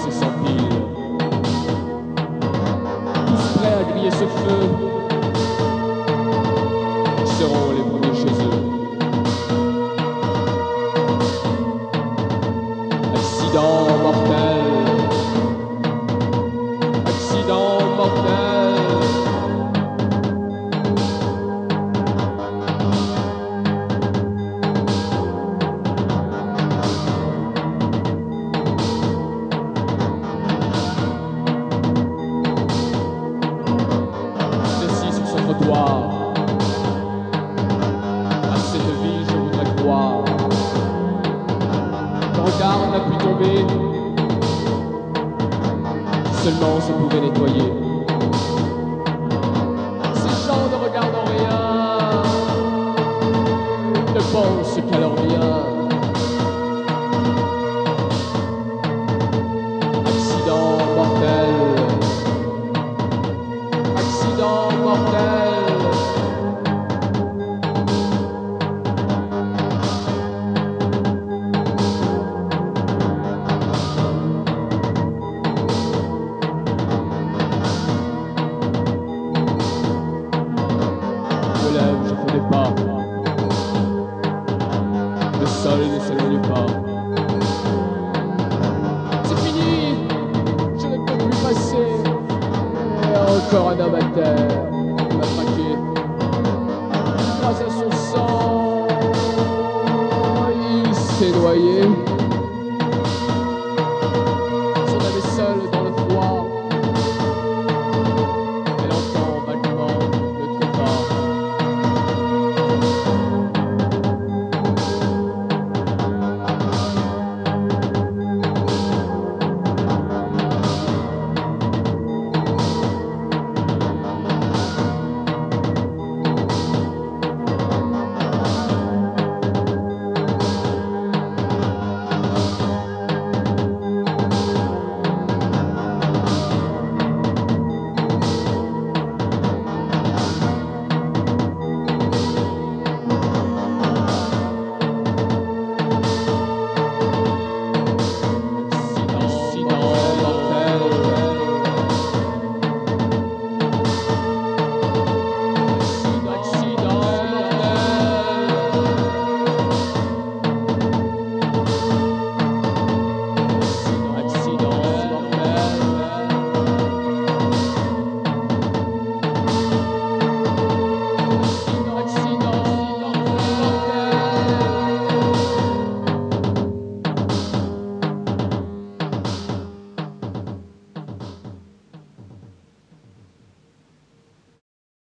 qui s'empilent, tous prêts à griller ce feu, seront les premiers chez eux. Accident mortel, accident mortel. Assis sur ce trottoir, à cette vie je voudrais croire. Ton regard n'a pu tomber, seulement ça pouvait nettoyer. Ces gens ne regardant rien, ne pensent qu'à leur bien. Accident mortel, accident mortel. Je fais des pas, le sol ne s'éloigne pas. C'est fini, je ne peux plus passer. Et encore un homme à terre, il m'a traqué. Grâce à son sang, il s'est noyé.